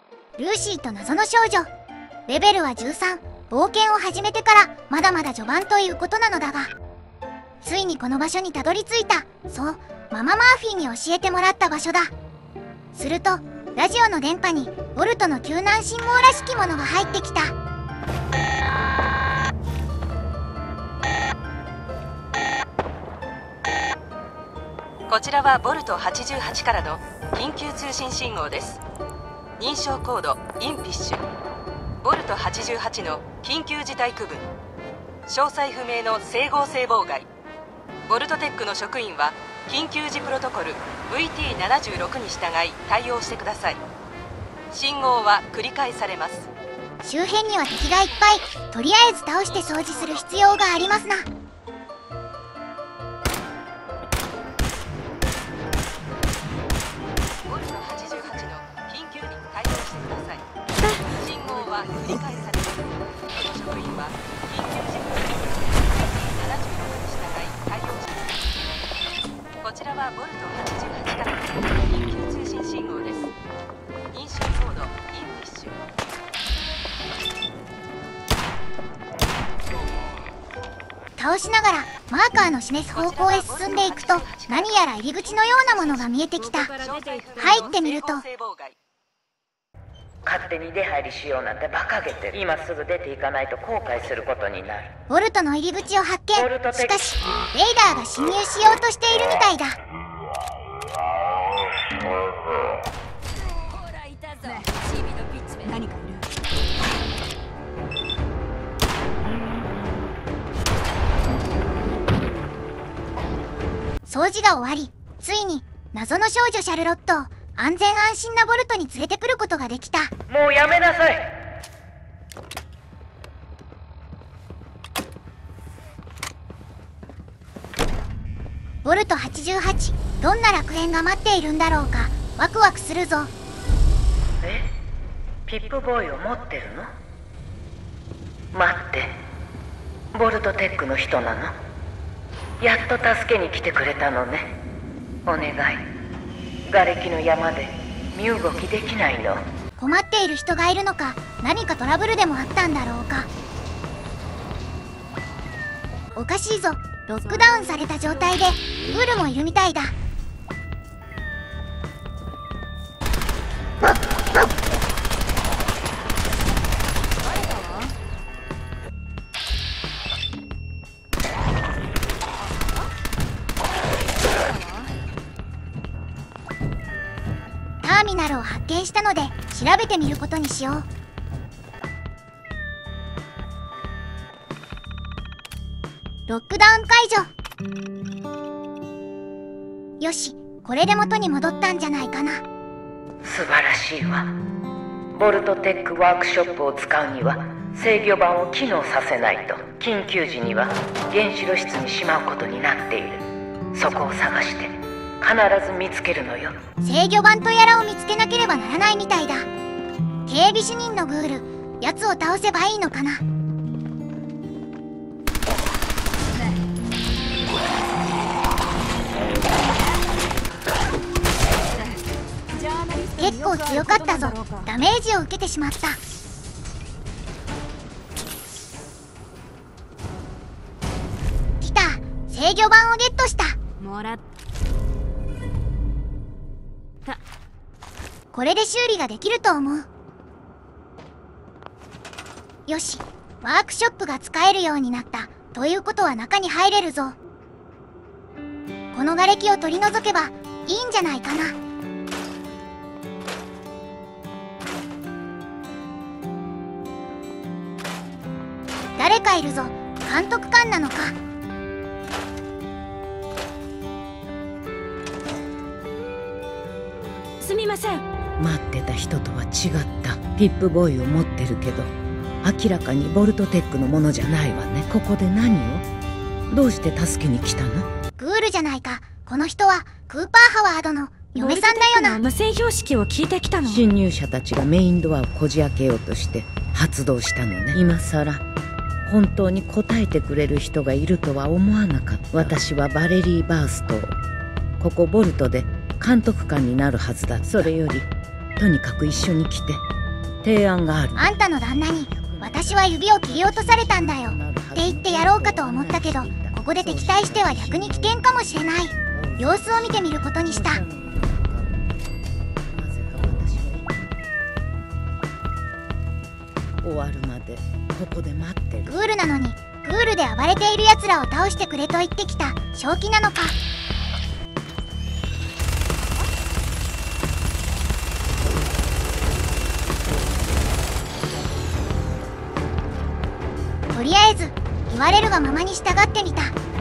ルーシーと謎の少女。レベルは13。冒険を始めてからまだまだ序盤ということなのだが、ついにこの場所にたどり着いた。そう、ママ・マーフィーに教えてもらった場所だ。するとラジオの電波にボルトの救難信号らしきものが入ってきた。 こちらはボルト88からの緊急通信信号です。認証コードインピッシュ。ボルト88の緊急事態区分。詳細不明の整合性妨害。ボルトテックの職員は緊急時プロトコル VT76 に従い対応してください。信号は繰り返されます。 周辺には敵がいっぱい。とりあえず倒して掃除する必要がありますな。 ボルト88の緊急に対応してください。信号は繰り返されます。この職員は緊急時プロトコル VT76 に従い対応してください。こちらはボルト88からの緊急通信信号です。認証コードインピッシュ。 倒しながらマーカーの示す方向へ進んでいくと、何やら入り口のようなものが見えてきた。入ってみると、 勝手に出入りしようなんて馬鹿げてる。今すぐ出ていかないと後悔することになる。 ボルトの入り口を発見。しかしレイダーが侵入しようとしているみたいだ。 ほらいたぞ。チビのピッチで何かいる。 掃除が終わり、ついに謎の少女シャルロットを安全安心なボルトに連れてくることができた。 もうやめなさい。 ボルト88、どんな楽園が待っているんだろうか。ワクワクするぞ。 え、ピップボーイを持ってるの？待って、ボルトテックの人なの？やっと助けに来てくれたのね。お願い、瓦礫の山で身動きできないの。 困っている人がいるのか、何かトラブルでもあったんだろうか。おかしいぞ、ロックダウンされた状態でウールもいるみたいだ。ターミナルを発見したので調べてみることにしよう。ロックダウン解除。よし、これで元に戻ったんじゃないかな。 素晴らしいわ。ボルトテックワークショップを使うには制御盤を機能させないと緊急時には原子炉室にしまうことになっている。そこを探して必ず見つけるのよ。 制御盤とやらを見つけなければならないみたいだ。警備主任のグール、奴を倒せばいいのかな。結構強かったぞ。ダメージを受けてしまった。来た、制御盤をゲットした。 もらった。 これで修理ができると思う。よし、ワークショップが使えるようになった。ということは中に入れるぞ。この瓦礫を取り除けばいいんじゃないかな。誰かいるぞ。監督官なのか。 すみません。 待ってた人とは違った。ピップボーイを持ってるけど明らかにボルトテックのものじゃないわね。ここで何を？どうして助けに来たの？ グールじゃないか。この人はクーパーハワードの嫁さんだよな。 無線標識を聞いてきたの。 侵入者たちがメインドアをこじ開けようとして発動したのね。今さら本当に答えてくれる人がいるとは思わなかった。私はバレリー・バースト。ここボルトで監督官になるはずだった。それよりとにかく一緒に来て。提案がある。 あんたの旦那に私は指を切り落とされたんだよって言ってやろうかと思ったけど、ここで敵対しては逆に危険かもしれない。様子を見てみることにした。 終わるまでここで待ってる。 グールなのにグールで暴れている奴らを倒してくれと言ってきた。正気なのか。とりあえず言われるがままに従ってみた。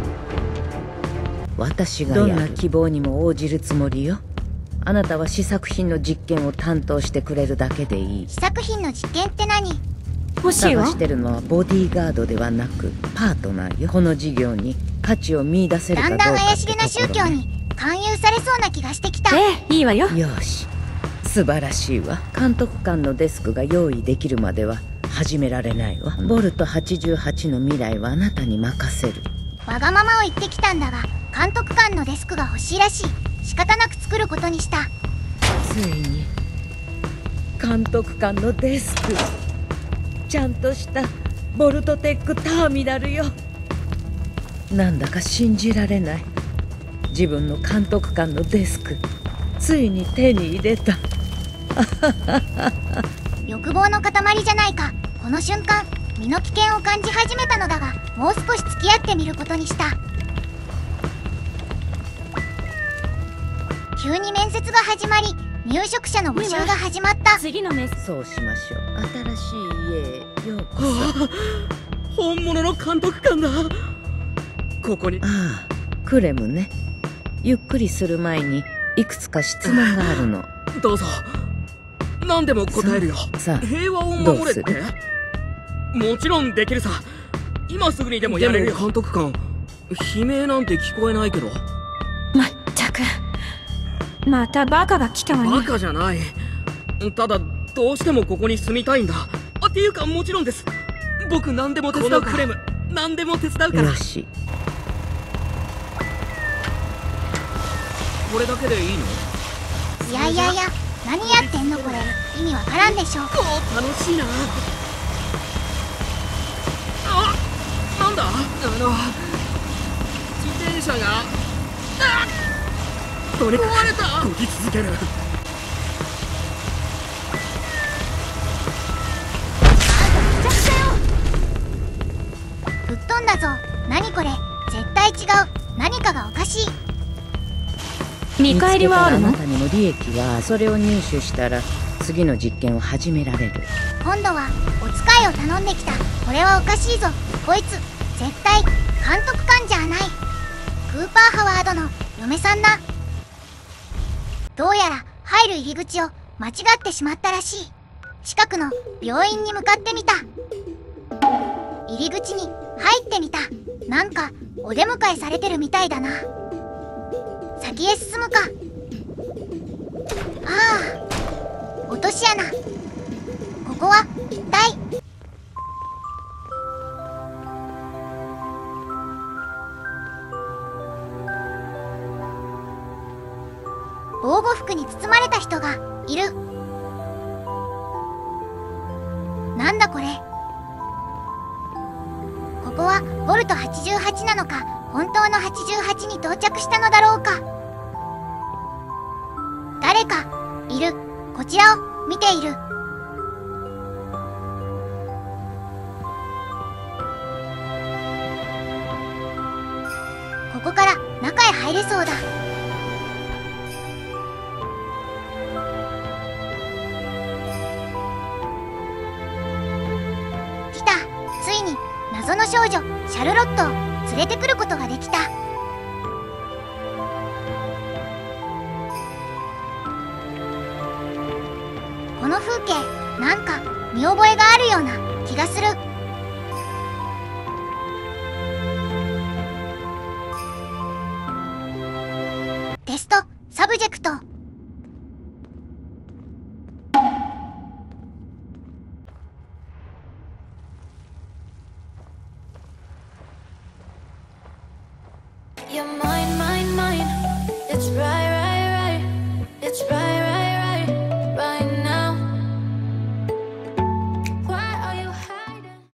私がどんな希望にも応じるつもりよ。あなたは試作品の実験を担当してくれるだけでいい。 試作品の実験って何？ 欲しいわ。 探してるのはボディーガードではなくパートナーよ。この事業に価値を見出せるかどうかだんだん怪しってところね。 げな宗教に勧誘されそうな気がしてきた。 いいわよ。 よし、素晴らしいわ。監督官のデスクが用意できるまでは始められないわ。ボルト88の未来はあなたに任せる。 わがままを言ってきたんだが、監督官のデスクが欲しいらしい。仕方なく作ることにした。 ついに監督官のデスク、ちゃんとしたボルトテックターミナルよ。なんだか信じられない。自分の監督官のデスク、ついに手に入れた。 欲望の塊じゃないか。この瞬間身の危険を感じ始めたのだが、もう少し付き合ってみることにした。急に面接が始まり、入職者の募集が始まった。 次のメス。 そうしましょう。新しい家へようこそ。 本物の監督官だ。ここに。 ああ、クレムね。ゆっくりする前にいくつか質問があるの。 どうぞ。何でも答えるよ。 さあ平和を守れって。 どうもちろんできるさ。今すぐにでもやれるよ。監督官、悲鳴なんて聞こえないけど。 まったく、またバカが来たわね。 バカじゃない。ただどうしてもここに住みたいんだ。っていうかもちろんです。僕何でも手伝うから。クレム何でも手伝うから。 よし。 これだけでいいの？ いやいやいや、何やってんのこれ。意味わからんでしょ。 楽しいな。なんだ自転車が壊れた。漕ぎ続ける。 吹っ飛んだぞ。何これ。絶対違う。何かがおかしい。 見返りはあるの？ 見つけたらあなたにも利益がある。それを入手したら次の実験を始められる。 今度はお使いを頼んできた。これはおかしいぞ。こいつ絶対監督官じゃない。クーパーハワードの嫁さんだ。どうやら入る入り口を間違ってしまったらしい。近くの病院に向かってみた。入り口に入ってみた。なんかお出迎えされてるみたいだな。先へ進むか。ああ、落とし穴。ここは一体。防護服に包まれた人がいる。なんだこれ。ここはボルト88なのか、本当の88に到着したのだろうか。誰かいる。こちらを見ている。ここから中へ入れそうだ。来た。ついに謎の少女シャルロットを連れてくることができた。この風景、なんか見覚えがあるような気がする。テストサブジェクト。 You're mine, mine, mine. It's right.